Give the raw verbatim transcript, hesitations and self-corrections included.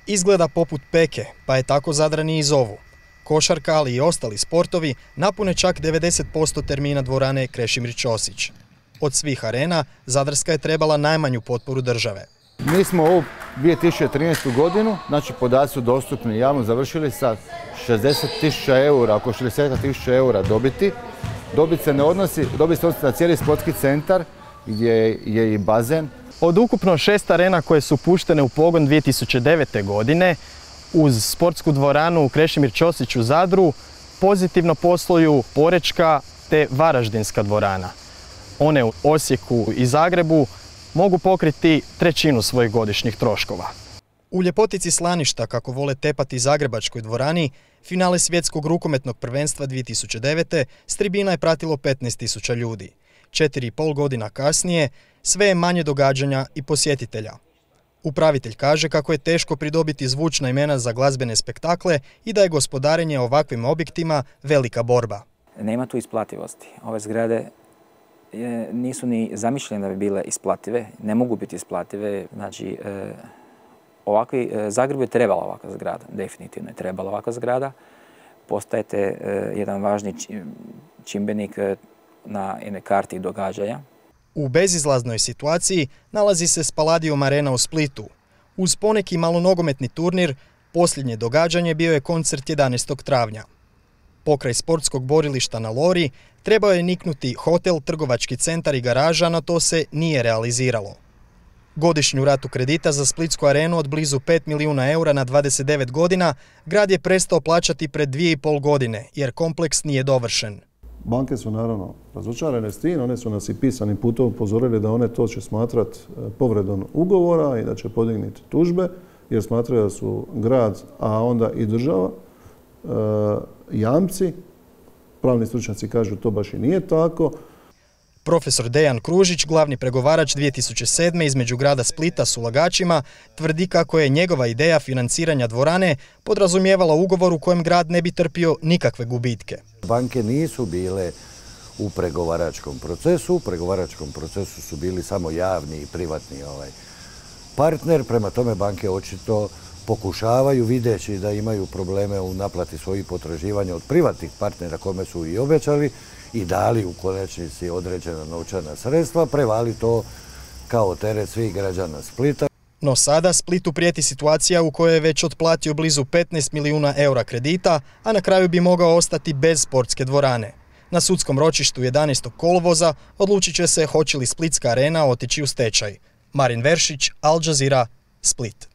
Izgleda poput peke, pa je tako Zadrani i zovu. Košarka, ali i ostali sportovi napune čak devedeset posto termina dvorane Krešimir Ćosić. Od svih arena, Zadarska je trebala najmanju potporu države. Mi smo ovu dvije tisuće trinaestu. godinu, znači podaci su dostupni javno, završili sa šezdeset tisuća eura, oko šezdeset tisuća eura dobiti. Dobit se ne odnosi, dobit se odnosi na cijeli sportski centar gdje je i bazen. Od ukupno šest arena koje su puštene u pogon dvije tisuće devete. godine, uz sportsku dvoranu Krešimir Ćosić u Zadru, pozitivno posluju Porečka te Varaždinska dvorana. One u Osijeku i Zagrebu mogu pokriti trećinu svojih godišnjih troškova. U ljepotici Slaništa, kako vole tepati Zagrebačkoj dvorani, finale svjetskog rukometnog prvenstva dvije tisuće devete. s tribina je pratilo petnaest tisuća ljudi. Četiri i pol godina kasnije sve je manje događanja i posjetitelja. Upravitelj kaže kako je teško pridobiti zvučna imena za glazbene spektakle i da je gospodarenje ovakvim objektima velika borba. Nema tu isplativosti. Ove zgrade nisu ni zamišljene da bi bile isplative, ne mogu biti isplative. Znači, ovakvi, Zagrebu je trebala ovakva zgrada, definitivno je trebala ovakva zgrada. Postajete jedan važni čimbenik na jednoj karti događaja. U bezizlaznoj situaciji nalazi se Spaladium Arena u Splitu. Uz poneki malonogometni turnir, posljednje događanje bio je koncert jedanaestog travnja. Pokraj sportskog borilišta na Lori trebao je niknuti hotel, trgovački centar i garaža, no to se nije realiziralo. Godišnju ratu kredita za Splitsku arenu od blizu pet milijuna eura na dvadeset devet godina grad je prestao plaćati pred dvije i pol godine, jer kompleks nije dovršen. Banke su naravno razočarane s tim, one su nas i pisanim putom upozorili da one to će smatrati povredom ugovora i da će podignuti tužbe, jer smatraju da su grad, a onda i država, jamci. Pravni stručnjaci kažu to baš i nije tako. Profesor Dejan Kružić, glavni pregovarač dvije tisuće sedme. između grada Splita s ulagačima, tvrdi kako je njegova ideja financiranja dvorane podrazumijevala ugovor u kojem grad ne bi trpio nikakve gubitke. Banke nisu bile u pregovaračkom procesu, u pregovaračkom procesu su bili samo javni i privatni ovaj partner, prema tome banke očito pokušavaju, videći da imaju probleme u naplati svojih potraživanja od privatnih partnera kome su i obećali i dali u konačnici određena novčana sredstva, prevali to kao teret svih građana Splita. No sada Splitu prijeti situacija u kojoj je već otplatio blizu petnaest milijuna eura kredita, a na kraju bi mogao ostati bez sportske dvorane. Na sudskom ročištu jedanaestog kolovoza odlučit će se hoće li Splitska arena otići u stečaj. Marin Veršić, Al Jazeera, Split.